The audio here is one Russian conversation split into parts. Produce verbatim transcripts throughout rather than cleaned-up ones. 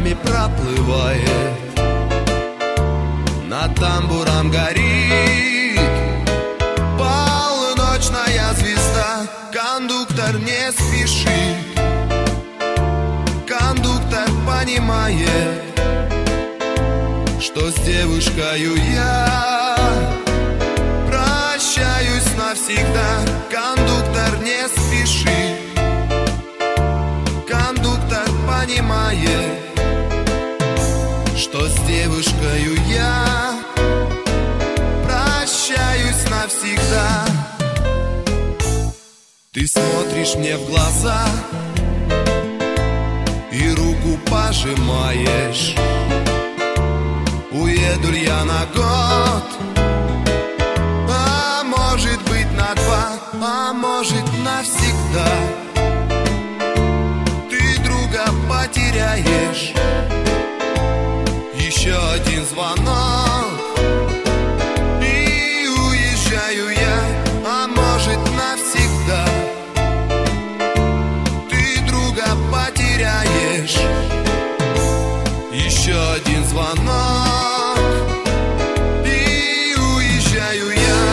нами проплывает, над тамбуром горит полночная звезда. Кондуктор не спешит, кондуктор понимает, что с девушкою я прощаюсь навсегда. Кондуктор не спешит, кондуктор понимает, что с девушкою я прощаюсь навсегда. Ты смотришь мне в глаза и руку пожимаешь. Уеду ли я на год, а может быть на два, а может навсегда. Ты друга потеряешь, еще один звонок и уезжаю я, а может навсегда. Ты друга потеряешь, еще один звонок и уезжаю я.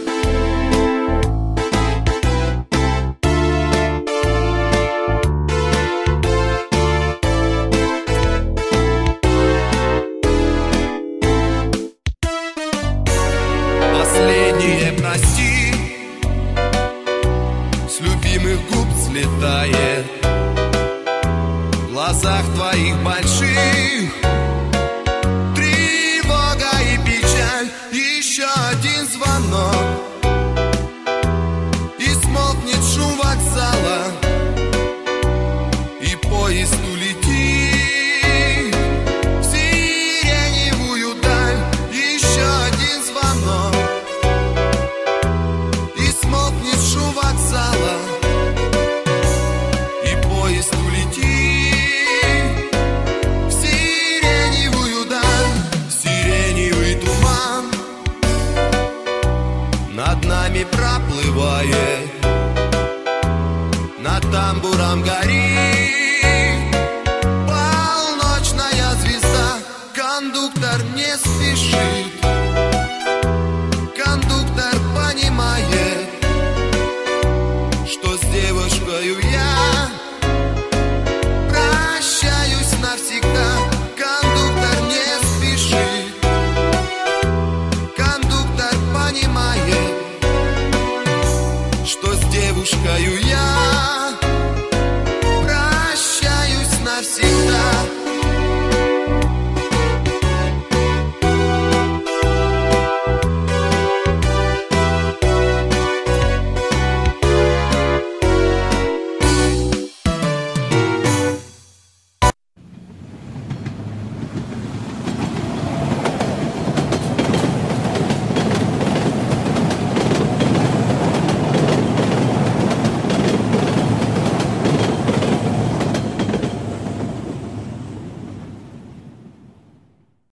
Последнее прости с любимых губ слетает. В глазах твоих больших тревога и печаль. Еще один звонок и смолкнет шум вокзала, и поезд улетит в сиреневую даль. Еще один звонок и смолкнет шум вокзала, и поезд улетит в сиреневую даль. Сиреневый туман над нами проплывает, над тамбуром горит полночная звезда. Кондуктор не спешит,